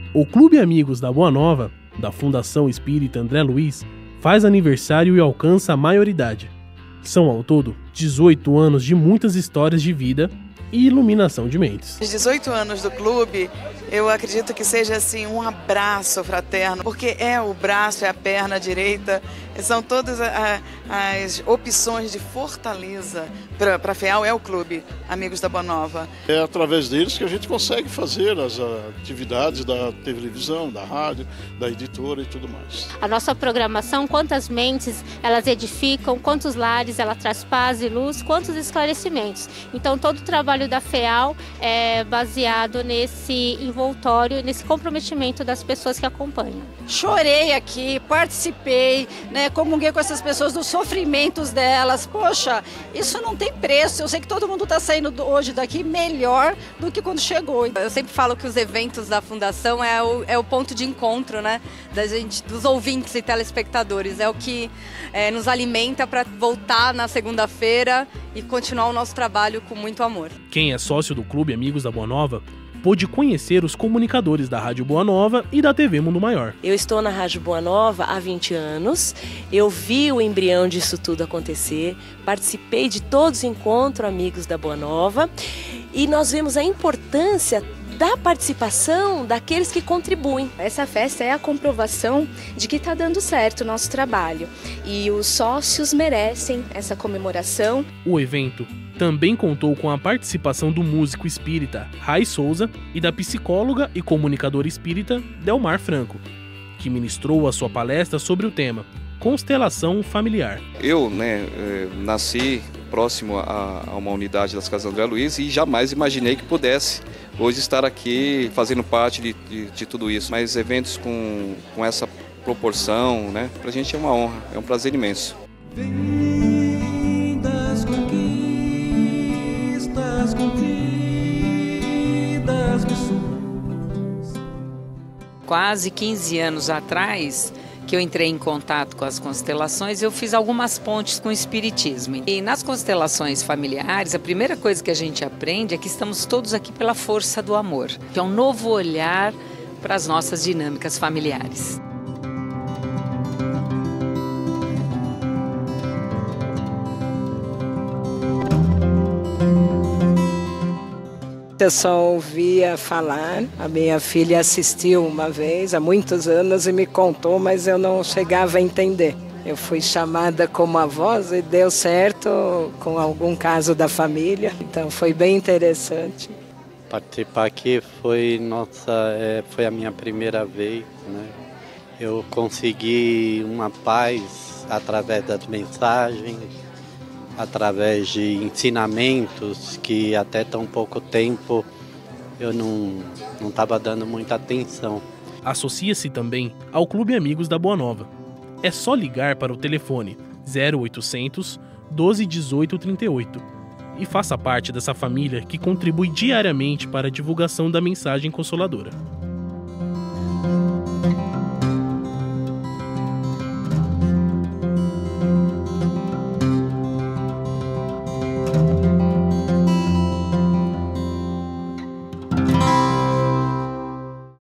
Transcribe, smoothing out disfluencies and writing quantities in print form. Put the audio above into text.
O Clube Amigos da Boa Nova, da Fundação Espírita André Luiz, faz aniversário e alcança a maioridade. São ao todo 18 anos de muitas histórias de vida e iluminação de mentes. Os 18 anos do clube, eu acredito que seja assim um abraço fraterno, porque é o braço, é a perna direita, são todas as opções de fortaleza para a FEAL, é o clube Amigos da Boa Nova. É através deles que a gente consegue fazer as atividades da televisão, da rádio, da editora e tudo mais. A nossa programação, quantas mentes elas edificam, quantos lares ela traz paz e luz, quantos esclarecimentos. Então todo o trabalho da FEAL é baseado nesse envoltório, nesse comprometimento das pessoas que acompanham. Chorei aqui, participei, comunguei com essas pessoas dos sofrimentos delas. Poxa, isso não tem preço. Eu sei que todo mundo está saindo hoje daqui melhor do que quando chegou. Eu sempre falo que os eventos da Fundação é o ponto de encontro, da gente, dos ouvintes e telespectadores. É o que nos alimenta para voltar na segunda-feira e continuar o nosso trabalho com muito amor. Quem é sócio do Clube Amigos da Boa Nova pôde conhecer os comunicadores da Rádio Boa Nova e da TV Mundo Maior. Eu estou na Rádio Boa Nova há 20 anos, eu vi o embrião disso tudo acontecer, participei de todos os encontros Amigos da Boa Nova e nós vemos a importância da participação daqueles que contribuem. Essa festa é a comprovação de que está dando certo o nosso trabalho e os sócios merecem essa comemoração. O evento também contou com a participação do músico espírita Rai Souza e da psicóloga e comunicadora espírita Delmar Franco, que ministrou a sua palestra sobre o tema Constelação Familiar. Eu nasci próximo a uma unidade das Casas André Luiz e jamais imaginei que pudesse hoje estar aqui fazendo parte de tudo isso. Mas eventos com essa proporção, pra gente é uma honra, é um prazer imenso. Quase 15 anos atrás, que eu entrei em contato com as constelações, eu fiz algumas pontes com o espiritismo. E nas constelações familiares, a primeira coisa que a gente aprende é que estamos todos aqui pela força do amor, que é um novo olhar para as nossas dinâmicas familiares. Eu só ouvia falar, a minha filha assistiu uma vez, há muitos anos, e me contou, mas eu não chegava a entender. Eu fui chamada como avó e deu certo com algum caso da família, então foi bem interessante. Participar aqui foi a minha primeira vez, Eu consegui uma paz através das mensagens, através de ensinamentos que até tão pouco tempo eu não estava dando muita atenção. Associa-se também ao Clube Amigos da Boa Nova. É só ligar para o telefone 0800 12 18 38 e faça parte dessa família que contribui diariamente para a divulgação da mensagem consoladora.